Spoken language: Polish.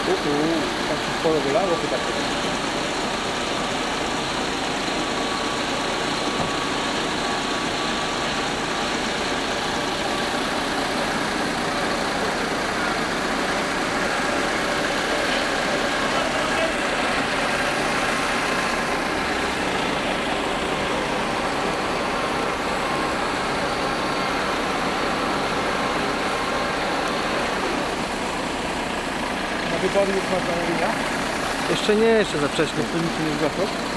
Tak się sporo wylało chyba. Na wybory już masz zamówienia? Jeszcze nie, jeszcze za wcześnie. To nic nie zgasło?